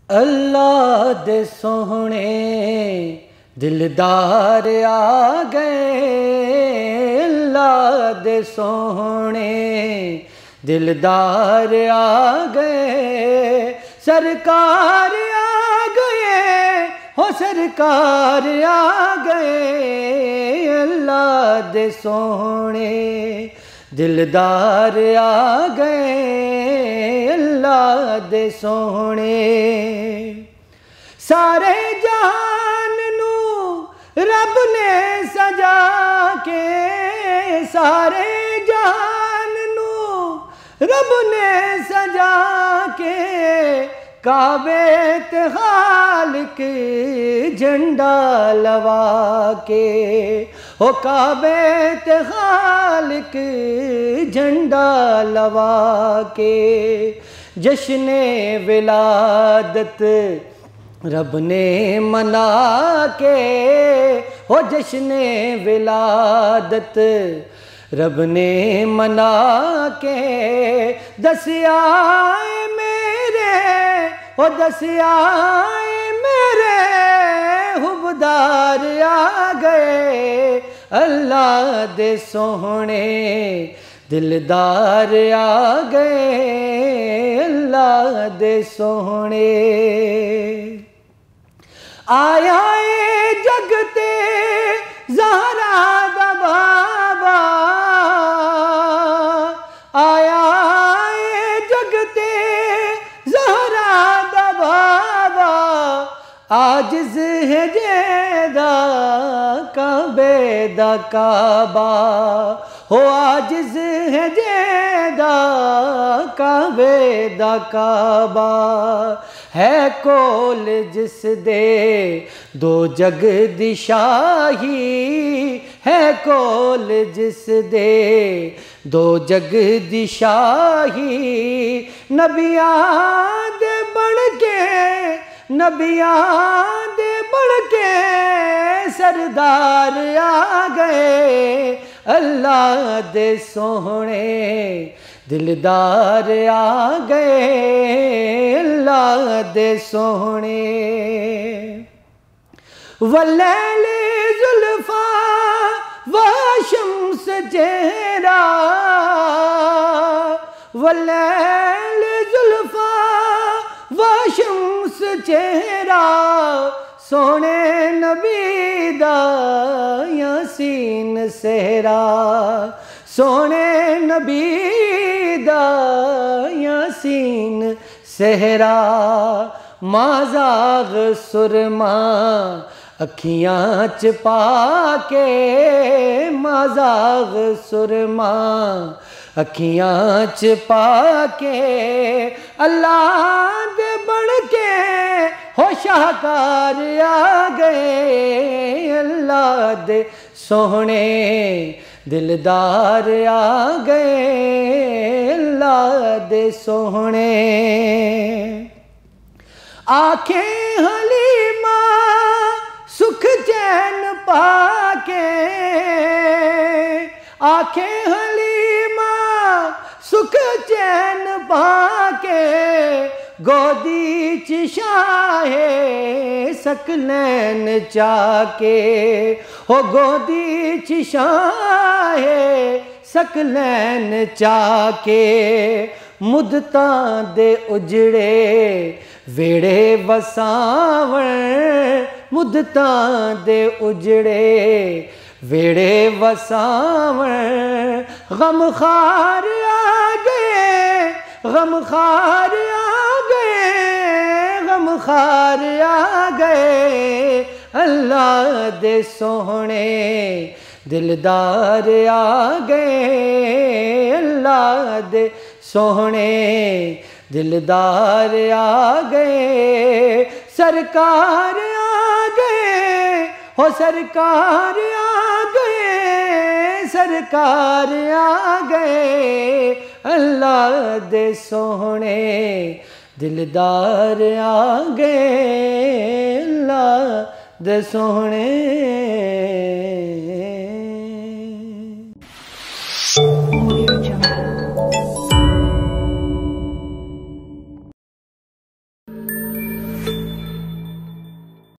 اللہ دے سوہنے دلدار آ گئے، اللہ دے سوہنے دلدار آ گئے، سرکار آ گئے ہو سرکار آ گئے، اللہ دے سوہنے دلدار آ گئے، اللہ دے سوہنے۔ سارے جہان نو رب نے سجا کے، سارے جہان نو رب نے سجا کے، کعبے تے خالق جھنڈا لوا کے، او کعبے تے خالق جھنڈا لوا کے، جشن ولادت رب نے منا کے، او جشن ولادت رب نے منا کے، دسیا میرے او دسیا میرے حبدار آ گئے، اللہ دے سوہنے دلدار آ گئے، اللہ دے سوہنے۔ آیا اے جگ تے زہرا دا بابا، آیا اے جگ تے زہرا دا بابا، عاجز ہے جیدہ کعبے دا کعبہ، ہو عاجز ہے جیدہ کعبے دا کعبہ، ہے کول جس دے دو جگ دی شاہی، ہے کول جس دے دو جگ دی شاہی، نبیاں دے بڑھ کے نبیاں دے بڑھ کے سردار آ گئے، اللہ دے سوہنے دلدار آ گئے، اللہ دے سوہنے۔ واللیل زلفا وشمس چہرہ، واللیل زلفا وشمس چہرہ، سونے نبی دا یاسین سہرا، سونے نبی دا یاسین سہرا، مازاغ سرما اکھیاں چپا کے، مازاغ سرما اکھیاں چپا کے، اللہ دے بڑھ کے ہو شاہکار آ گئے، اللہ دے سوہنے دلدار آ گئے، اللہ دے سوہنے۔ آنکھیں حلیمہ سکھ چین پا کے، آنکھیں حلیمہ سکھ چین پا کے، گودی چ شاہ سکلین چا کے، ہو گودی چ شاہ سکلین چا کے، مدتاں دے اجڑے ویڑے وساون، مدتاں دے اجڑے ویڑے وساون، غم خار آ گئے، غم خار آ گئے، غم خار آ گئے، اللہ دے سوہنے دلدار آ گئے، اللہ دے سوہنے دلدار آ گئے، سرکار آ گئے ہو سرکار آ گئے، سرکار آ گئے، اللہ دے سوہنے دلدار آ گئے، اللہ دے سوہنے۔